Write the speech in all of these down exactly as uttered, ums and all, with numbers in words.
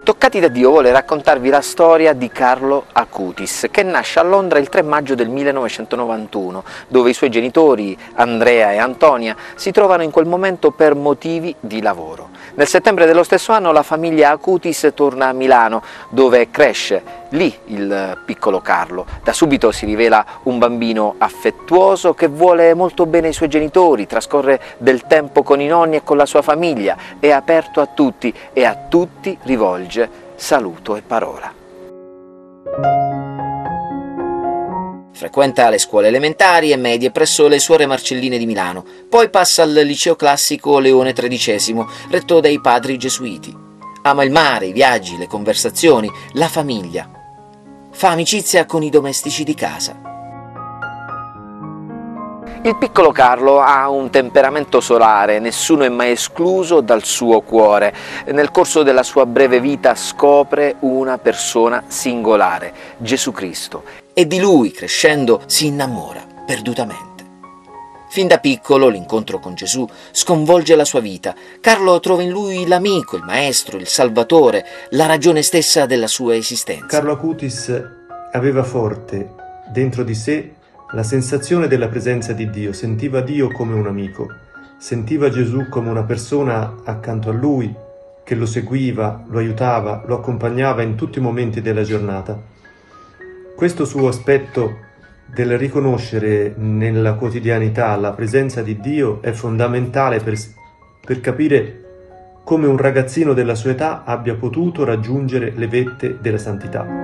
Toccati da Dio vuole raccontarvi la storia di Carlo Acutis, che nasce a Londra il tre maggio del millenovecentonovantuno, dove i suoi genitori, Andrea e Antonia, si trovano in quel momento per motivi di lavoro. Nel settembre dello stesso anno la famiglia Acutis torna a Milano, dove cresce lì il piccolo Carlo. Da subito si rivela un bambino affettuoso che vuole molto bene ai suoi genitori, trascorre del tempo con i nonni e con la sua famiglia, è aperto a tutti e a tutti rivolge saluto e parola. Frequenta le scuole elementari e medie presso le Suore Marcelline di Milano, poi passa al liceo classico Leone tredicesimo, retto dai padri gesuiti. Ama il mare, i viaggi, le conversazioni, la famiglia. Fa amicizia con i domestici di casa. Il piccolo Carlo ha un temperamento solare, nessuno è mai escluso dal suo cuore. Nel corso della sua breve vita scopre una persona singolare, Gesù Cristo, e di lui, crescendo, si innamora perdutamente. Fin da piccolo l'incontro con Gesù sconvolge la sua vita. Carlo trova in lui l'amico, il maestro, il salvatore, la ragione stessa della sua esistenza. Carlo Acutis aveva forte dentro di sé la sensazione della presenza di Dio, sentiva Dio come un amico, sentiva Gesù come una persona accanto a lui, che lo seguiva, lo aiutava, lo accompagnava in tutti i momenti della giornata. Questo suo aspetto del riconoscere nella quotidianità la presenza di Dio è fondamentale per, per capire come un ragazzino della sua età abbia potuto raggiungere le vette della santità.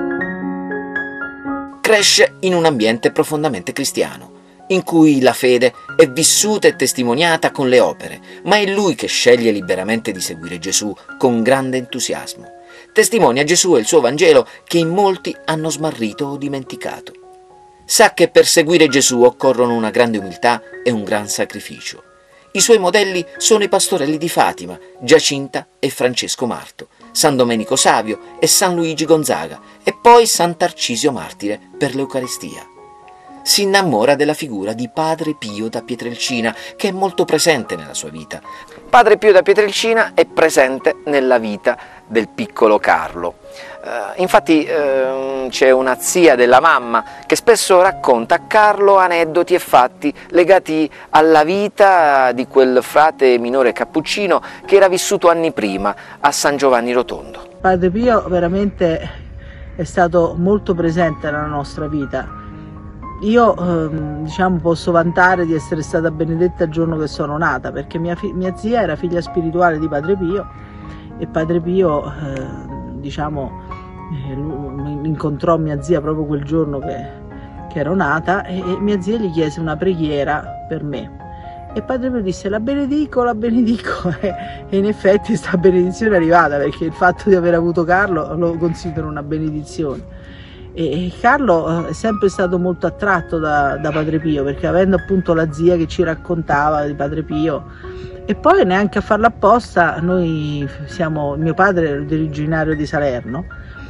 Cresce in un ambiente profondamente cristiano, in cui la fede è vissuta e testimoniata con le opere, ma è lui che sceglie liberamente di seguire Gesù con grande entusiasmo. Testimonia Gesù e il suo Vangelo che in molti hanno smarrito o dimenticato. Sa che per seguire Gesù occorrono una grande umiltà e un gran sacrificio. I suoi modelli sono i pastorelli di Fatima, Giacinta e Francesco Marto, San Domenico Savio e San Luigi Gonzaga, e poi Sant'Arcisio Martire per l'Eucaristia. Si innamora della figura di Padre Pio da Pietrelcina, che è molto presente nella sua vita. Padre Pio da Pietrelcina è presente nella vita del piccolo Carlo. Uh, infatti uh, c'è una zia della mamma che spesso racconta a Carlo aneddoti e fatti legati alla vita di quel frate minore cappuccino che era vissuto anni prima a San Giovanni Rotondo. Padre Pio veramente è stato molto presente nella nostra vita. Io ehm, diciamo posso vantare di essere stata benedetta il giorno che sono nata, perché mia, mia zia era figlia spirituale di Padre Pio e Padre Pio eh, diciamo eh, incontrò mia zia proprio quel giorno che, che ero nata, e, e mia zia gli chiese una preghiera per me e Padre Pio disse la benedico, la benedico e, e in effetti questa benedizione è arrivata, perché il fatto di aver avuto Carlo lo considero una benedizione. E Carlo è sempre stato molto attratto da, da Padre Pio, perché avendo appunto la zia che ci raccontava di Padre Pio, e poi neanche a farlo apposta, noi siamo, mio padre è originario di Salerno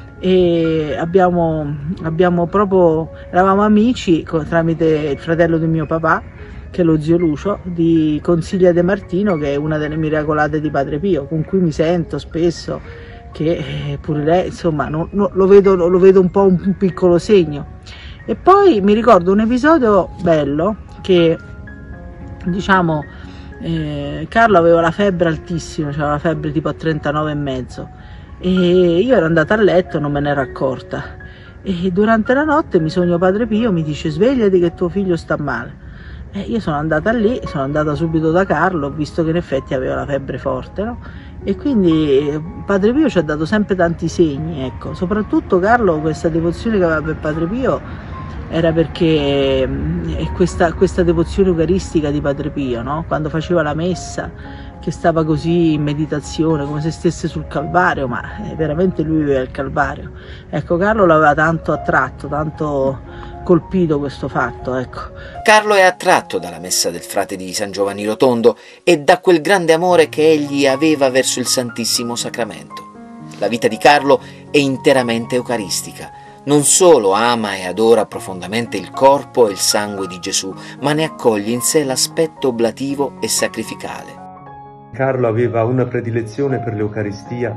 e abbiamo, abbiamo proprio, eravamo amici tramite il fratello di mio papà, che è lo zio Lucio, di Consiglia De Martino, che è una delle miracolate di Padre Pio, con cui mi sento spesso, che pure lei, insomma, no, no, lo, vedo, lo vedo un po' un, un piccolo segno. E poi mi ricordo un episodio bello che, diciamo, eh, Carlo aveva la febbre altissima, cioè la febbre tipo a trentanove e mezzo, e io ero andata a letto e non me ne ero accorta, e durante la notte mi sogno Padre Pio, mi dice svegliati che tuo figlio sta male. E io sono andata lì, sono andata subito da Carlo, ho visto che in effetti aveva la febbre forte, no? E quindi Padre Pio ci ha dato sempre tanti segni, ecco. Soprattutto Carlo, questa devozione che aveva per Padre Pio era perché è questa, questa devozione eucaristica di Padre Pio, no? Quando faceva la messa, che stava così in meditazione, come se stesse sul Calvario, ma veramente lui viveva il Calvario. Ecco, Carlo l'aveva tanto attratto, tanto colpito questo fatto, ecco. Carlo è attratto dalla messa del frate di San Giovanni Rotondo e da quel grande amore che egli aveva verso il Santissimo Sacramento. La vita di Carlo è interamente eucaristica. Non solo ama e adora profondamente il corpo e il sangue di Gesù, ma ne accoglie in sé l'aspetto oblativo e sacrificale. Carlo aveva una predilezione per l'Eucaristia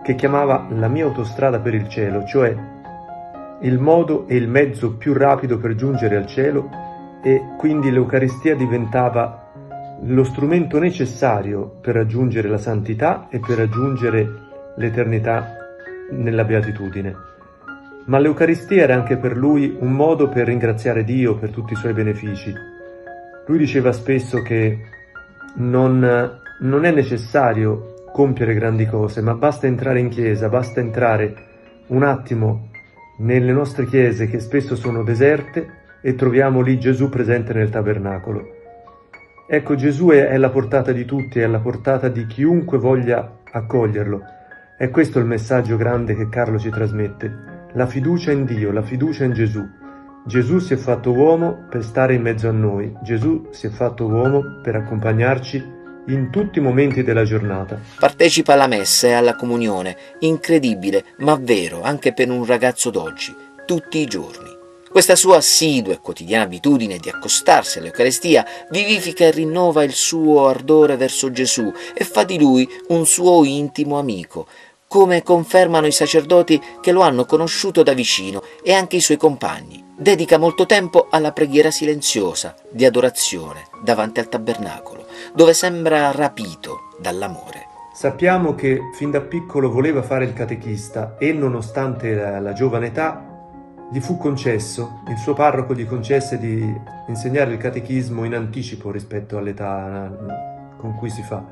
che chiamava la mia autostrada per il cielo, cioè il modo e il mezzo più rapido per giungere al cielo, e quindi l'Eucaristia diventava lo strumento necessario per raggiungere la santità e per raggiungere l'eternità nella beatitudine. Ma l'Eucaristia era anche per lui un modo per ringraziare Dio per tutti i suoi benefici. Lui diceva spesso che non, non è necessario compiere grandi cose, ma basta entrare in chiesa, basta entrare un attimo nelle nostre chiese che spesso sono deserte e troviamo lì Gesù presente nel tabernacolo. Ecco, Gesù è alla portata di tutti, è alla portata di chiunque voglia accoglierlo. È questo il messaggio grande che Carlo ci trasmette. La fiducia in Dio, la fiducia in Gesù. Gesù si è fatto uomo per stare in mezzo a noi. Gesù si è fatto uomo per accompagnarci in tutti i momenti della giornata. Partecipa alla messa e alla comunione, incredibile ma vero anche per un ragazzo d'oggi, tutti i giorni. Questa sua assidua e quotidiana abitudine di accostarsi all'Eucaristia vivifica e rinnova il suo ardore verso Gesù e fa di lui un suo intimo amico, come confermano i sacerdoti che lo hanno conosciuto da vicino e anche i suoi compagni. Dedica molto tempo alla preghiera silenziosa di adorazione davanti al tabernacolo, dove sembra rapito dall'amore. Sappiamo che fin da piccolo voleva fare il catechista e, nonostante la, la giovane età, gli fu concesso, il suo parroco gli concesse di insegnare il catechismo in anticipo rispetto all'età con cui si fa.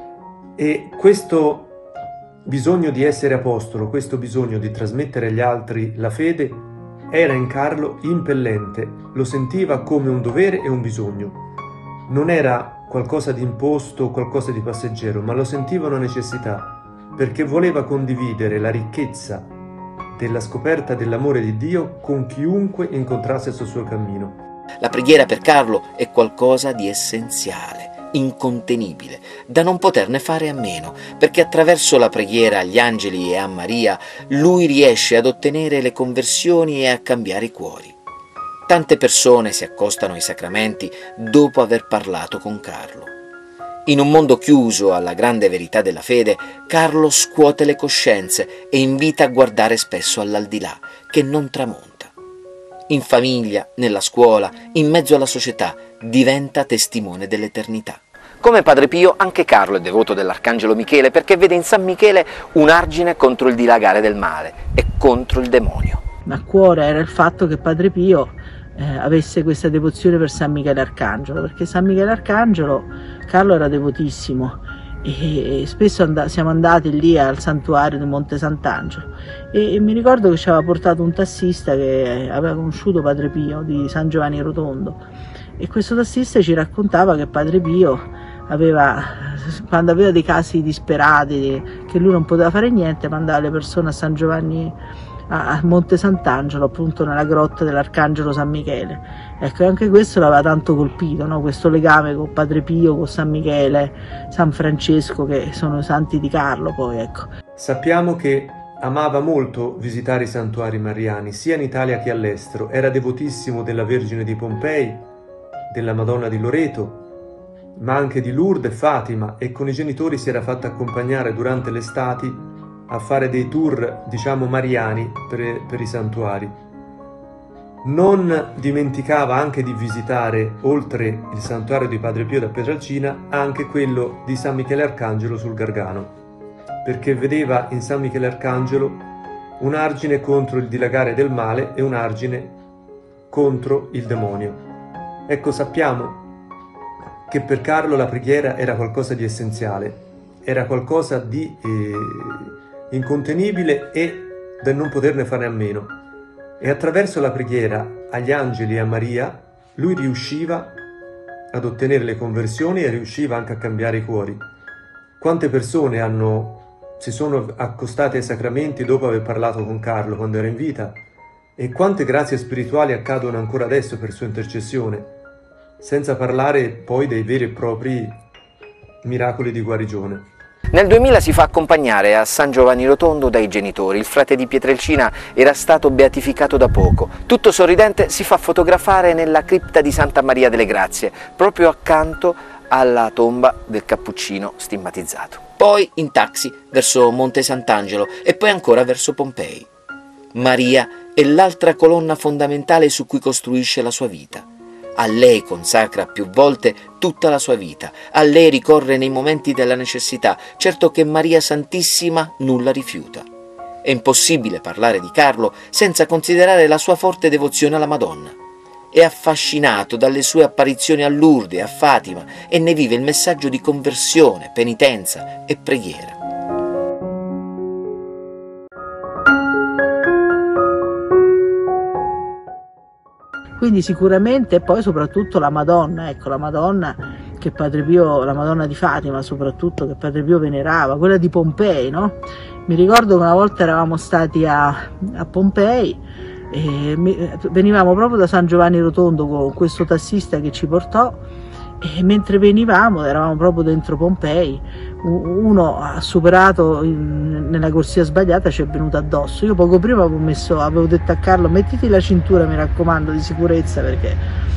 E questo bisogno di essere apostolo, questo bisogno di trasmettere agli altri la fede, era in Carlo impellente, lo sentiva come un dovere e un bisogno. Non era qualcosa di imposto, qualcosa di passeggero, ma lo sentiva una necessità, perché voleva condividere la ricchezza della scoperta dell'amore di Dio con chiunque incontrasse sul suo cammino. La preghiera per Carlo è qualcosa di essenziale, incontenibile, da non poterne fare a meno, perché attraverso la preghiera agli angeli e a Maria lui riesce ad ottenere le conversioni e a cambiare i cuori. Tante persone si accostano ai sacramenti dopo aver parlato con Carlo. In un mondo chiuso alla grande verità della fede, Carlo scuote le coscienze e invita a guardare spesso all'aldilà, che non tramonta. In famiglia, nella scuola, in mezzo alla società, diventa testimone dell'eternità. Come Padre Pio, anche Carlo è devoto dell'Arcangelo Michele perché vede in San Michele un argine contro il dilagare del male e contro il demonio. A cuore era il fatto che Padre Pio eh, avesse questa devozione per San Michele Arcangelo, perché San Michele Arcangelo Carlo era devotissimo e, e spesso and- siamo andati lì al santuario di Monte Sant'Angelo e, e mi ricordo che ci aveva portato un tassista che aveva conosciuto Padre Pio di San Giovanni Rotondo, e questo tassista ci raccontava che Padre Pio aveva, quando aveva dei casi disperati che lui non poteva fare niente, mandava le persone a San Giovanni, a Monte Sant'Angelo, appunto nella grotta dell'Arcangelo San Michele. Ecco, anche questo l'aveva tanto colpito, no? Questo legame con Padre Pio, con San Michele, San Francesco, che sono i santi di Carlo poi, ecco. Sappiamo che amava molto visitare i santuari mariani, sia in Italia che all'estero. Era devotissimo della Vergine di Pompei, della Madonna di Loreto, ma anche di Lourdes e Fatima, e con i genitori si era fatto accompagnare durante le estati a fare dei tour, diciamo, mariani per, per i santuari. Non dimenticava anche di visitare, oltre il santuario di Padre Pio da Pietralcina, anche quello di San Michele Arcangelo sul Gargano, perché vedeva in San Michele Arcangelo un argine contro il dilagare del male e un argine contro il demonio. Ecco, sappiamo che per Carlo la preghiera era qualcosa di essenziale, era qualcosa di eh, incontenibile e da non poterne fare a meno. E attraverso la preghiera agli angeli e a Maria lui riusciva ad ottenere le conversioni e riusciva anche a cambiare i cuori. Quante persone hanno, si sono accostate ai sacramenti dopo aver parlato con Carlo quando era in vita, e quante grazie spirituali accadono ancora adesso per sua intercessione, senza parlare poi dei veri e propri miracoli di guarigione. Nel duemila si fa accompagnare a San Giovanni Rotondo dai genitori. Il frate di Pietrelcina era stato beatificato da poco. Tutto sorridente si fa fotografare nella cripta di Santa Maria delle Grazie, proprio accanto alla tomba del cappuccino stigmatizzato. poi in taxi verso Monte Sant'Angelo e poi ancora verso Pompei. Maria è l'altra colonna fondamentale su cui costruisce la sua vita. A lei consacra più volte tutta la sua vita, a lei ricorre nei momenti della necessità, certo che Maria Santissima nulla rifiuta. È impossibile parlare di Carlo senza considerare la sua forte devozione alla Madonna. È affascinato dalle sue apparizioni a Lourdes e a Fatima e ne vive il messaggio di conversione, penitenza e preghiera. Quindi sicuramente, e poi soprattutto la Madonna, ecco, la Madonna che Padre Pio, la Madonna di Fatima soprattutto, che Padre Pio venerava, quella di Pompei, no? Mi ricordo che una volta eravamo stati a, a Pompei e mi, venivamo proprio da San Giovanni Rotondo con questo tassista che ci portò, e mentre venivamo, eravamo proprio dentro Pompei, uno ha superato in, nella corsia sbagliata, ci è venuto addosso. Io poco prima avevo, messo, avevo detto a Carlo: mettiti la cintura, mi raccomando, di sicurezza, perché...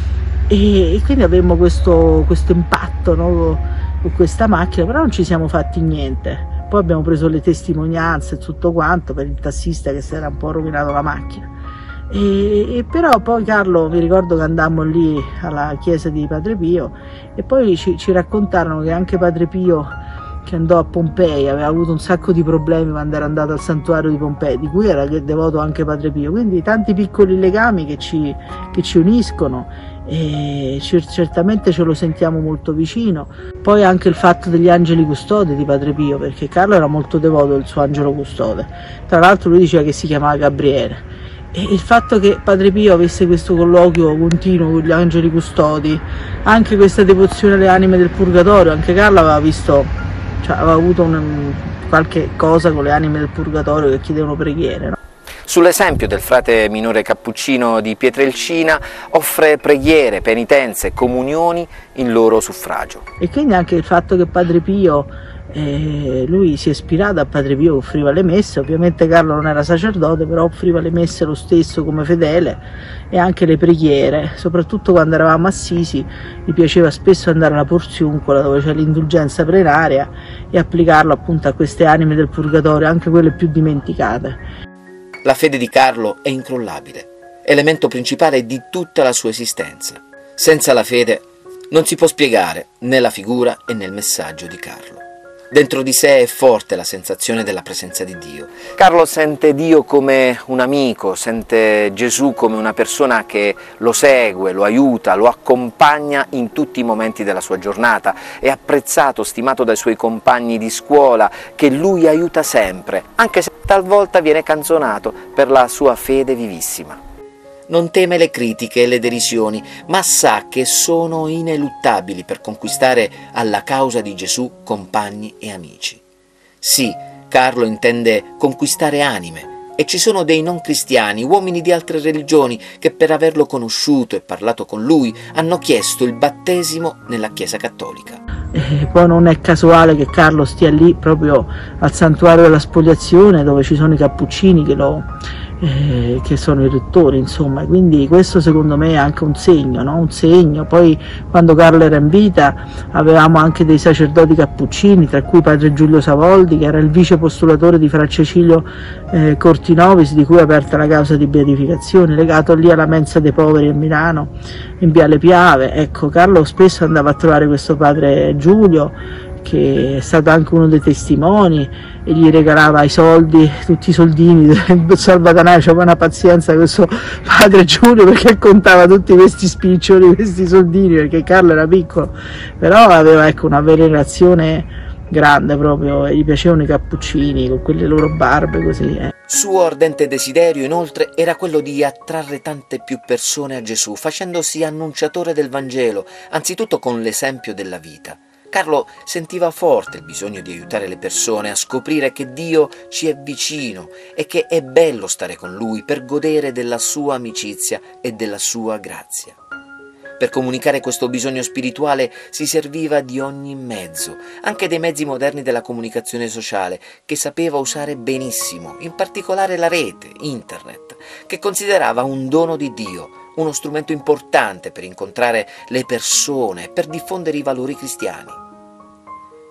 E, e quindi avevamo questo, questo impatto, no, con questa macchina, però non ci siamo fatti niente. Poi abbiamo preso le testimonianze e tutto quanto per il tassista che si era un po' rovinato la macchina. E, e però poi Carlo, mi ricordo che andammo lì alla chiesa di Padre Pio e poi ci, ci raccontarono che anche Padre Pio, che andò a Pompei, aveva avuto un sacco di problemi quando era andato al santuario di Pompei, di cui era devoto anche Padre Pio. Quindi tanti piccoli legami che ci, che ci uniscono, e certamente ce lo sentiamo molto vicino. Poi anche il fatto degli angeli custodi di Padre Pio, perché Carlo era molto devoto del suo angelo custode, tra l'altro lui diceva che si chiamava Gabriele. E il fatto che Padre Pio avesse questo colloquio continuo con gli angeli custodi, anche questa devozione alle anime del purgatorio, anche Carlo aveva visto, cioè aveva avuto un, qualche cosa con le anime del purgatorio che chiedevano preghiere, no? Sull'esempio del frate minore cappuccino di Pietrelcina offre preghiere, penitenze e comunioni in loro suffragio. E quindi anche il fatto che Padre Pio, eh, lui si è ispirato a Padre Pio che offriva le messe. Ovviamente Carlo non era sacerdote, però offriva le messe lo stesso come fedele, e anche le preghiere, soprattutto quando eravamo assisi gli piaceva spesso andare alla Porziuncola, dove c'è l'indulgenza plenaria, e applicarlo appunto a queste anime del purgatorio, anche quelle più dimenticate. La fede di Carlo è incrollabile, elemento principale di tutta la sua esistenza. Senza la fede non si può spiegare né la figura e né il messaggio di Carlo. Dentro di sé è forte la sensazione della presenza di Dio. Carlo sente Dio come un amico, sente Gesù come una persona che lo segue, lo aiuta, lo accompagna in tutti i momenti della sua giornata. È apprezzato, stimato dai suoi compagni di scuola, che lui aiuta sempre, anche se talvolta viene canzonato per la sua fede vivissima. Non teme le critiche e le derisioni, ma sa che sono ineluttabili per conquistare alla causa di Gesù compagni e amici. Sì, Carlo intende conquistare anime, e ci sono dei non cristiani, uomini di altre religioni, che per averlo conosciuto e parlato con lui hanno chiesto il battesimo nella Chiesa cattolica. E poi non è casuale che Carlo stia lì proprio al santuario della Spoliazione, dove ci sono i cappuccini che, lo, eh, che sono i rettori, insomma. Quindi questo secondo me è anche un segno, no? Un segno. Poi quando Carlo era in vita avevamo anche dei sacerdoti cappuccini, tra cui Padre Giulio Savoldi, che era il vice postulatore di Fra Cecilio eh, Cortinovis, di cui è aperta la causa di beatificazione, legato lì alla Mensa dei Poveri a Milano, in Viale Piave. Ecco, Carlo spesso andava a trovare questo padre Giulio, che è stato anche uno dei testimoni, e gli regalava i soldi, tutti i soldini. Salvatanaio c'aveva una pazienza questo padre Giulio, perché contava tutti questi spiccioli, questi soldini, perché Carlo era piccolo, però aveva, ecco, una venerazione grande proprio, e gli piacevano i cappuccini con quelle loro barbe così. Eh. Suo ardente desiderio, inoltre, era quello di attrarre tante più persone a Gesù, facendosi annunciatore del Vangelo, anzitutto con l'esempio della vita. Carlo sentiva forte il bisogno di aiutare le persone a scoprire che Dio ci è vicino e che è bello stare con Lui per godere della sua amicizia e della sua grazia. Per comunicare questo bisogno spirituale si serviva di ogni mezzo, anche dei mezzi moderni della comunicazione sociale, che sapeva usare benissimo, in particolare la rete, internet, che considerava un dono di Dio, uno strumento importante per incontrare le persone e per diffondere i valori cristiani.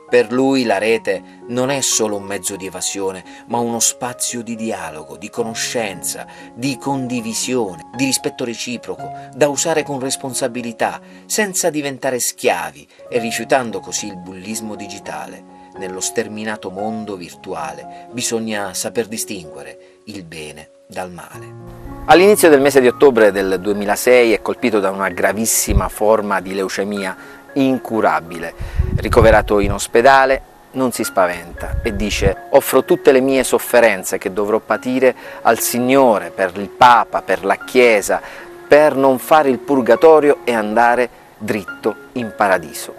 Per lui la rete non è solo un mezzo di evasione, ma uno spazio di dialogo, di conoscenza, di condivisione, di rispetto reciproco, da usare con responsabilità, senza diventare schiavi e rifiutando così il bullismo digitale. Nello sterminato mondo virtuale bisogna saper distinguere il bene dal male. All'inizio del mese di ottobre del duemilasei è colpito da una gravissima forma di leucemia incurabile. Ricoverato in ospedale, non si spaventa e dice: offro tutte le mie sofferenze che dovrò patire al Signore, per il Papa, per la Chiesa, per non fare il purgatorio e andare dritto in paradiso.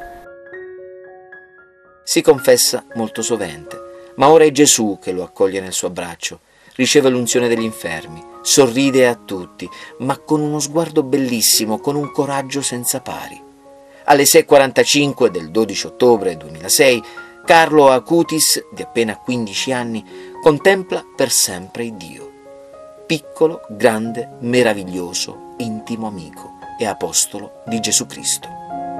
Si confessa molto sovente, ma ora è Gesù che lo accoglie nel suo abbraccio, riceve l'unzione degli infermi, sorride a tutti, ma con uno sguardo bellissimo, con un coraggio senza pari. Alle sei e quarantacinque del dodici ottobre duemilasei, Carlo Acutis, di appena quindici anni, contempla per sempre il Dio. Piccolo, grande, meraviglioso, intimo amico e apostolo di Gesù Cristo.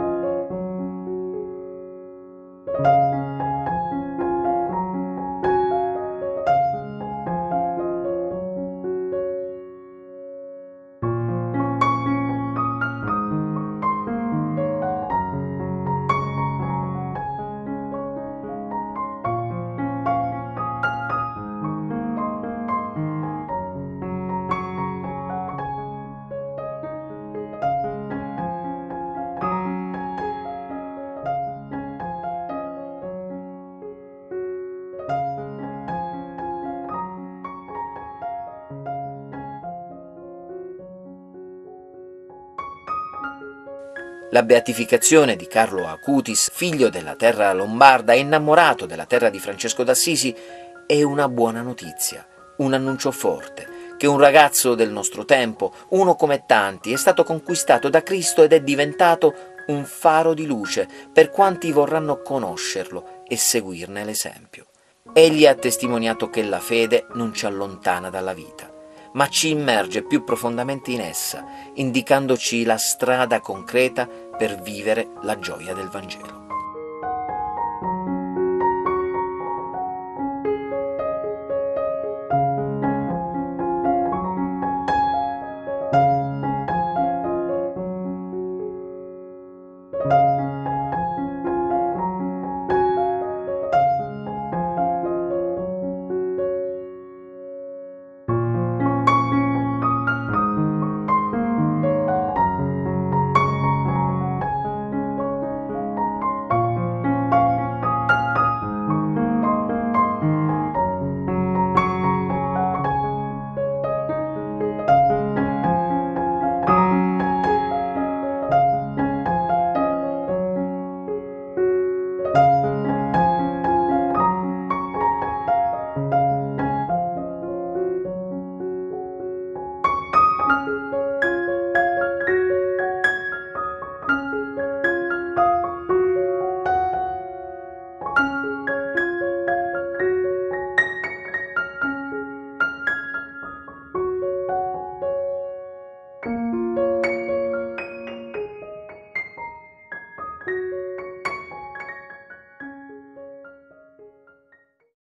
La beatificazione di Carlo Acutis, figlio della terra lombarda e innamorato della terra di Francesco d'Assisi, è una buona notizia, un annuncio forte, che un ragazzo del nostro tempo, uno come tanti, è stato conquistato da Cristo ed è diventato un faro di luce per quanti vorranno conoscerlo e seguirne l'esempio. Egli ha testimoniato che la fede non ci allontana dalla vita, ma ci immerge più profondamente in essa, indicandoci la strada concreta per vivere la gioia del Vangelo.